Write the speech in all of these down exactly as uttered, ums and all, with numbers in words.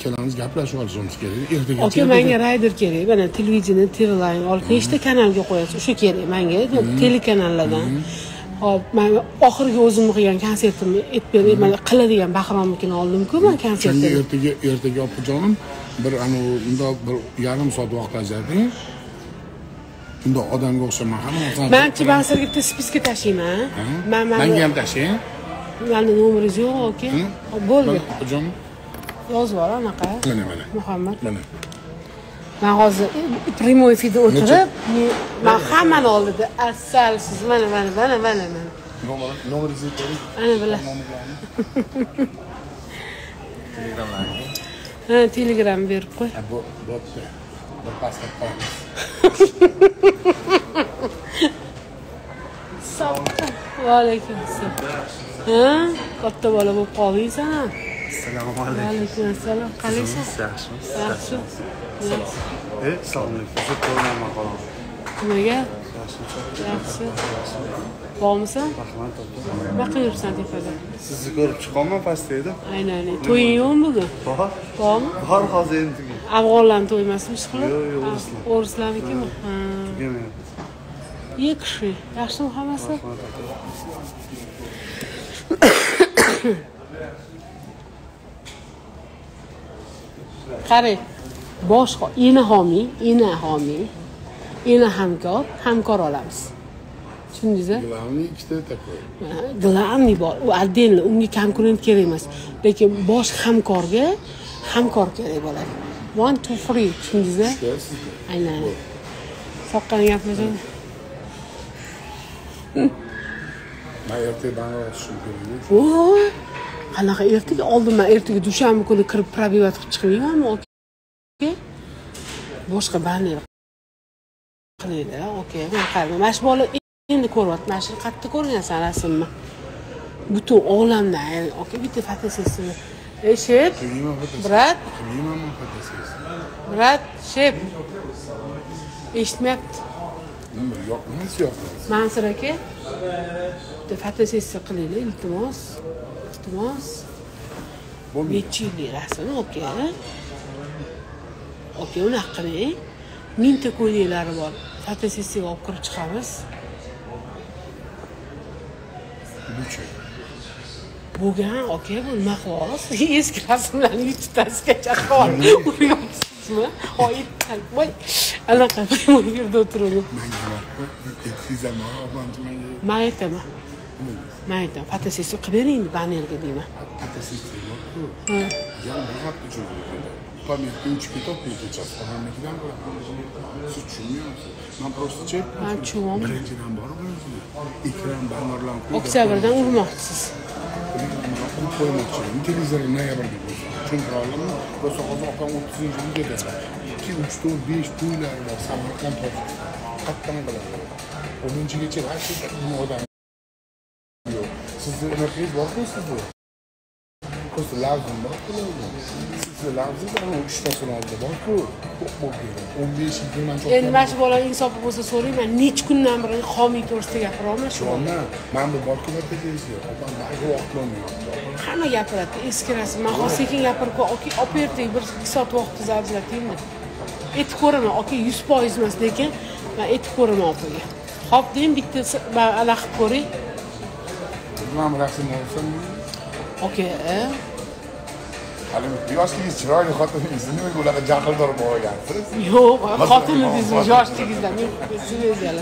ikkalamiz gaplashib olishimiz kerak. Ertaga aka menga rayder kerak. Mana televideniya terilang olib nechta kanalga qo'yasiz? O'sha kerak menga, telekanallardan. Hop, men oxirgi o'zimni qilgan konsertimni aytib berib, mana qiladigan Bahromnikini oldim-ku men konsertni. Ertaga ertaga opajonim bir ana unda bir yarim soat vaqt ajrating. Unda odamga o'xshaman hamma. Menchi men sizga bitta spiska tashlayman. Men menga ham tashlang. Mani nomeringiz yo'q, aka. Bo'ldi. Opajonim yozib ol anaqa. Mana mana. Muhammad. Mana. Men hozir primoy efirda o'tirib, men hammani oldida asalsiz mana mana mana mana mana. Nomer nomeringizni qo'ying. Ana bilan. Telegramlarga. Ha, Telegram berib qo'y. Ha, bu bo'pti. Bir pastga qo'yamiz. Soppa. Va alaykum assalom. Ha, katta bola bo'lib qoldingsan ha? Assalomu alaykum. Alaykum assalom. Qalaysiz? Yaxshimisiz? Yaxshi. Eh, assalomu alaykum. Siz ko'rmayman qoldim. Nimaga? Yaxshi. Yaxshi. Bormisan? Rahmat aka. Nima qilyapsan tepada? Sizni ko'rib chiqaman pastda edim. Aynan. To'ying yo'qmi bugun? Bor. Bormi? Bor hozir endi tugagan. Afg'onlarning to'y emasmi ishqilib? Yo'q, yo'q, o'rislar. O'rislarnikimi? Ha. Tugamayapti. Yaxshi. Yaxshimi hammasi? Rahmat aka. Qarang. Boshqa ena homiy, ena homiy, ena hamkor, hamkor olamiz. Tushundingizmi? Glavniy ikkita takoy. Glavniy bor. U отдельно, unga konkurent kerak emas. Lekin bosh hamkorga hamkor kerak bo'ladi. One two three, tushundingizmi? Aynan. Soqqan gapmisan? Men ertaga banglashim kerak. Voy! Qanaqa ertaga oldin men ertaga dushanba kuni kirib probivat qilib chiqmaymanmi? Okey. Boshqa banner qilaydi, okey. Men qarang, mana shu bola endi ko'ryapti. Mana shu qayerda ko'rgansan rasmni? Butun olamda, okey, bitta fotosessiyani. Ey shep. Brat. Bilmayman fotosessiya. Brat, shep. Eshitmayapti. Nima yo'q, nima yo'q. Mansur aka. Bitta fotosessiya qilaylik, iltimos. Iltimos. Necha yillik rasm, okey. Okey, unaqa qiling. Mingta ko'ylaklari bor. Fotosessiyaga olib kirib chiqamiz. Necha? Bo'lgan, okey, bu nima xolos? Eski rasmlarni YouTube'dagacha qolib uryapsizmi? Oyit voy. Anaqa bu yerda o'tirib. Men aytaman. Men aytaman, fotosessiya qilib bering bannerga deyman. Fotosessiya. Ha. Ya bu haqda cho'ziladi. Pamyatga uch kitob kechasi hammakidan bo'laman. Siz tushunmayapsiz. Men просто chek. Men tushunmayman. Birinchidan borib birinchidan. Ekran bannerlarni qo'yib. Oktyabrdan urmoqchisiz. Qo'ymoqchiman. Televizorni noyabrda qo'ydim. Tushuntira olamizmi? Просто hozir opam o'ttizinchi yilga dedi. ikki uch to'rt besh to'ylar bor. Samarqand to'y. Qatdan qiladi. o'ninchigacha hech kim odam yo'q. Sizni naqingiz borku sizni. Просто lazım bor. Sizni lazım ana uchtasini oldi borku. o'n besh yigirma cho'q. Endi mana shu bola insofi bo'lsa so'rayman, necha kundan beri homiy to'g'risida gapirolman shu. Shona, men bu borku bitta deysiz. Opam barga vaqt bo'lmayapti. Hamma gapiradi, eski rasm. Men hozir sekin gapirib qo'y, oki, olib berdik, bir ikki soat vaqtingizni ajrataymi? Aytib ko'raman, oki, yuz foiz emas lekin men aytib ko'raman opaga. Xo'p, deyim, bitta men ana qilib ko'ring. Men rasm olsam, okey, e? hali yoshligingiz chiroyli xotiningiz nimaga ularga jahldor bo'lgansiz? Yo'q, xotiningizni yoshligingizdan men sevizali.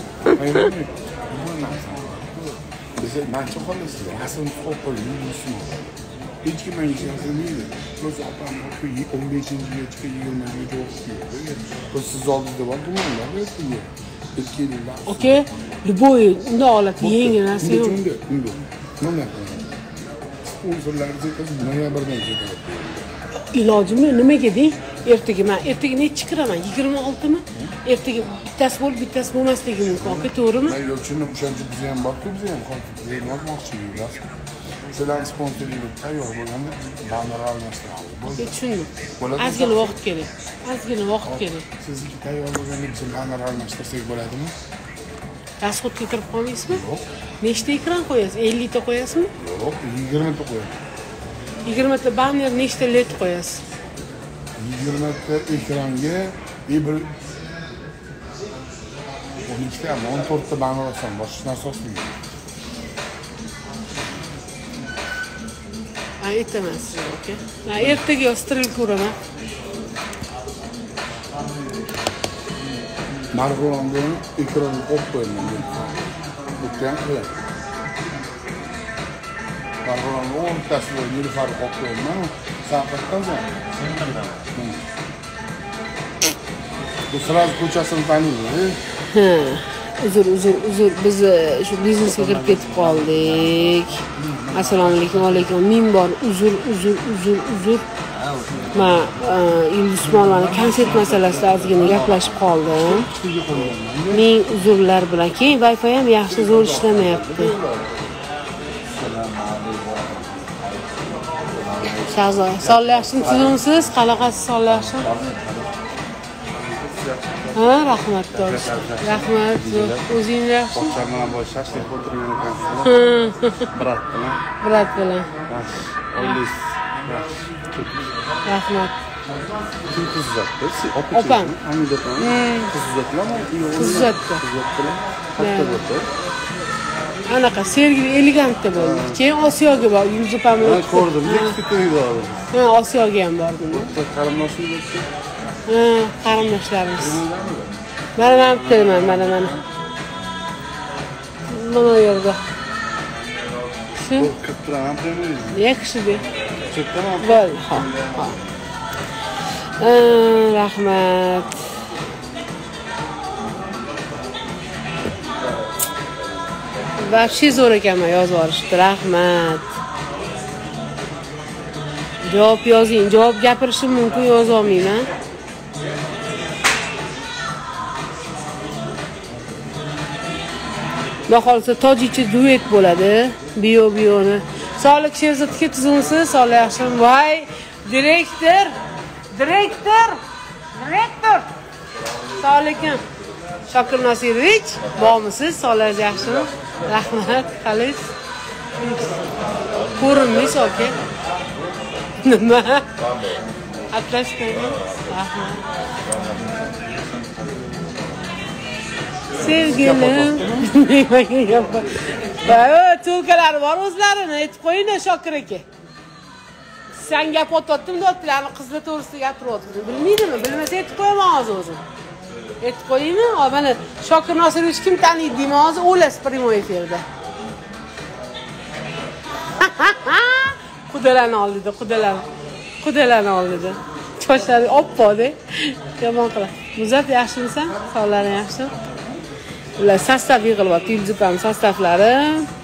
Biz mancha qolasizlar. Rasm o'qib yurishni. Hech kim menga yozmaydi. O'zi opam o'n beshinchi yilgacha yigirmanchi o'qiydi. Biz siz oldingizda bor gumonlar yo'qmi? ikki yillar. Okey, любой unda oladi, yengil narsa yo'q. Unda, unda. Nima? Sponsorlarga biz noyabrdan ketadi. Ilojimni nimaga deng? Ertaga men ertaga necha kiraman? yigirma oltimi? Ertaga bittasi bo'lib, bittasi bo'lmasligi mumkin. Okey, to'g'rimi? Men yo'qchinim, o'shancha biz ham borku, biz ham hozir yozmoqchimiz. Sizlarning sponsoringiz tayyor bo'lganda banner almashtiramiz. Okey, tushundim. Ozgina vaqt kerak. Ozgina vaqt kerak. Sizniki tayyor bo'lganda biz banner almashtirsak bo'ladimi? Rasxodga kirib qolmaysizmi? Yo'q. Nechta ekran qo'yasiz? ellik ta qo'yasizmi? Yo'q, yigirma ta qo'yamiz. yigirma ta banner, nechta led qo'yasiz? yigirma ta ekranga bir o'n ikkita ham o'n to'rtta banar olsam boshqa narsa olmayman. Ha, aytaman sizga, aka. Ha, ertaga strel ko'raman. Marg'ilonda ekronni olib qo'yaman. O'tgan qilaman. Marg'ilonda o'ntasida nilufar olib qo'yaman. Saqatdan bu sразу ko'chasini taniydi. Ha, uzr, uzr, uzr. Biz shu biznesga kirib ketib qoldik. Assalomu alaykum, va alaykum. Ming bor uzr, uzr, uzr, uzr. Men Yulduzmonlarning konsert masalasida ozgina gaplashib qoldim. Ming uzrlar bilan. Keyin Wi-Fi ham yaxshi zo'r ishlamayapti. Shahzo, sonlashim tuzumsiz, qanaqasiz sonlashim? Ha, rahmat do'st. Rahmat. O'zing yaxshi? Boshqa bilan boshlashni qo'ltirgan ekansiz. Brat bilan. Brat bilan. Olis. Rahmat. Kim qiz uzatdi? Opam. Hamida opam. Qiz uzatdilarmi? Qiz uzatdi. Qiz uzatdilar. Katta bo'ldi. Anaqa Sergeli elegantda bo'ldi. Keyin Osiyoga bor, Yulduz opam bilan. Men ko'rdim, ikkita to'yga bordim. Ha, Osiyoga ham bordim. Qarindoshim bo'lsa. Ha, qarindoshlarimiz. Mana men bittaman, mana mana. Mana bu yerda. Shu. Kattaman premyerimiz. Yaxshi-da. Kattaman. Bo'l, ha, ha. Rahmat. Вообще zo'r ekanman yozib yuborishdi. Rahmat. Javob yozing. Javob gapirishim mumkin, yoza olmayman. Xohlasa tojikcha duet bo'ladi. Biyo biyoni. Sog'lik Sherzodga tuzumsiz, sog'lik yaxshi. Voy, direktor. Direktor. Direktor. Sog'likim. Shokir Nosirovich, bormisiz? Sog'lik yaxshimi? Rahmat, qalis. Ko'rinmaysiz, aka. Nima? Atlas qo'ydim. Rahmat. Sevgilim. Nimaga gap bor? Bayo, to'lkalari bor o'zlarini aytib qo'ying-da Shokir aka. Sen gap o'totdim, do'tlarni qizlar to'g'risida gapiryapti. Bilmaydimi? Bilmasa aytib qo'yaman hozir o'zim. Aytib qo'yaymi? Mana Shokir Nosirovich kim taniydi deyman hozir o'las primoy efirda. Qudalarni oldida, qudalar. Qudalarni oldida. Sochlari oppoq-da. Yomon qilib. Muzat yaxshimisan? Sog'laring yaxshi? Ular sostav yig'ilyapti, Yulduz opam sostavlari.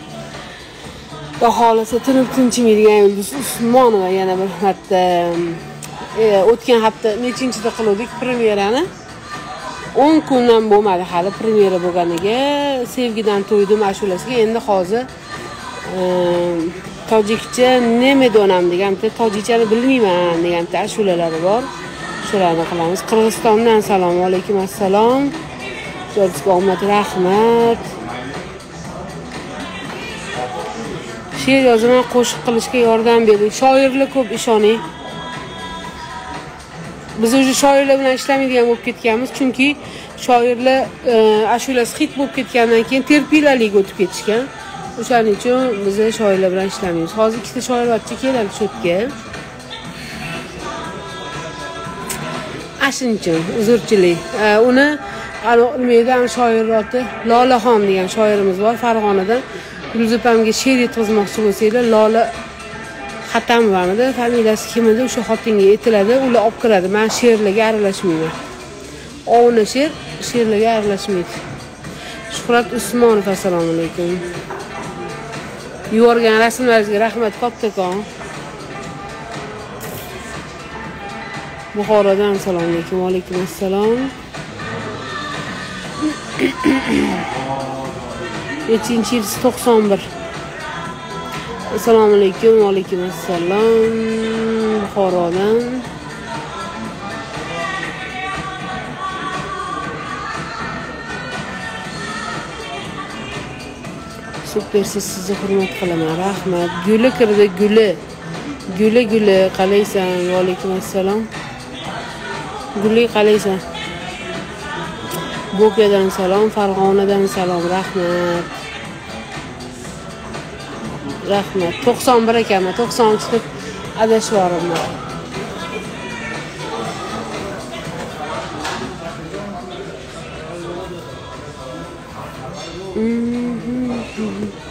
Va xohlasa tinib tinchimaydigan Yulduz Usmonova yana bir marta o'tgan hafta nechinchida qildik premyerani? o'n kundan bo'lmadi hali premyera bo'lganiga. Sevgidan to'ydim ashulasiga endi hozir tojikcha nima donam degan bitta tojikchani bilmayman degan bitta ashulalari bor. Shularni qilamiz. Qirg'izistondan assalomu alaykum assalom. Sizga omad rahmat. She'r yozaman, qo'shiq qilishga yordam bering. Shoirlar ko'p ishoning. Biz o'sha shoirlar bilan ishlamaydigan bo'lib ketganmiz, chunki shoirlar ashulasi hit bo'lib ketgandan keyin terpilalik o'tib ketishgan. O'shaning uchun biz shoirlar bilan ishlamaymiz. Hozir ikkita shoirvatchi keladi shodga. Ashinchim, uzrchilik. Uni Almeydan shoirati Lolaxon degan shoirimiz bor Farg'onadan. Yulduz opamga she'r yetkazmoqchi bo'lsanglar, Lola Xatamovanida familiyasi kim edi, o'sha xotinga aytiladi, ular olib kiradi. Men she'rlarga aralashmayman. Ovni she'r, she'rlarga aralashmaydi. Shuhrat Usmonov assalomu alaykum. Yuborgan rasmlaringizga rahmat kattakon. Buxorodan assalomu alaykum. Va alaykum assalom. yettinchi yil to'qson bir. Assalomu alaykum. Va alaykum assalom. Buxorodan. Supersiz, sizni hurmat qilaman. Rahmat. Guli kirdi, guli. Guli guli qalaysan? Va alaykum assalom. Guli qalaysan? Bo'kadan salom, Farg'onadan salom, rahmat. Rahmat. to'qson bir ekanman, to'qson uch deb adashib yuboribman. Mm-hmm.